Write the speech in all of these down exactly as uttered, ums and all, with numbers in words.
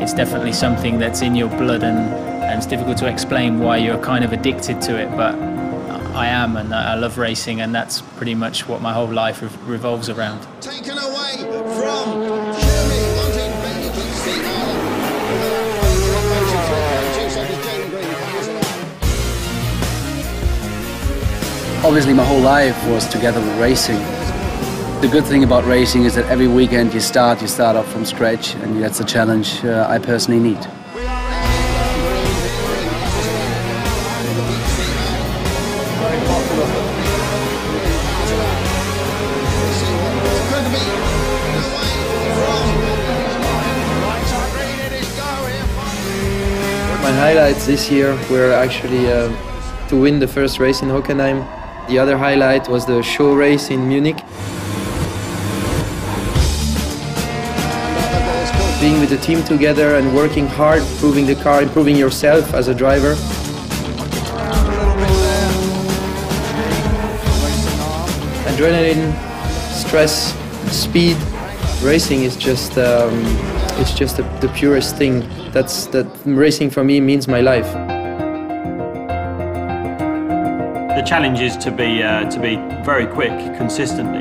it's definitely something that's in your blood, and, and it's difficult to explain why you're kind of addicted to it, but I am, and I love racing, and that's pretty much what my whole life revolves around. Taken away from Jeremy Martin. Obviously my whole life was together with racing. The good thing about racing is that every weekend you start, you start off from scratch, and that's a challenge uh, I personally need. My highlights this year were actually uh, to win the first race in Hockenheim. The other highlight was the show race in Munich. Being with the team together and working hard, improving the car, improving yourself as a driver. Adrenaline, stress, speed. Racing is just, um, it's just the, the purest thing. That's, that racing for me means my life. The challenge is to be, uh, to be very quick, consistently.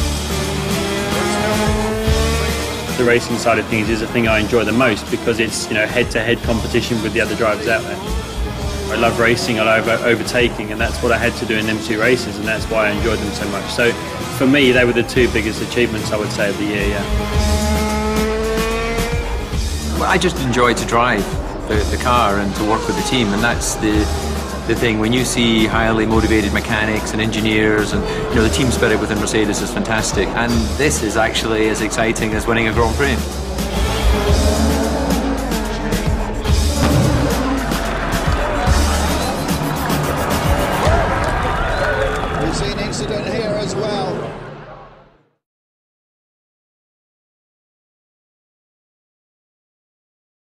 The racing side of things is the thing I enjoy the most because it's, you know, head-to-head competition with the other drivers out there. I love racing, I love overtaking, and that's what I had to do in them two races, and that's why I enjoyed them so much. So for me, they were the two biggest achievements, I would say, of the year, yeah. Well, I just enjoy to drive the, the car and to work with the team, and that's the the thing. When you see highly motivated mechanics and engineers, and you know, the team spirit within Mercedes is fantastic, and this is actually as exciting as winning a Grand Prix.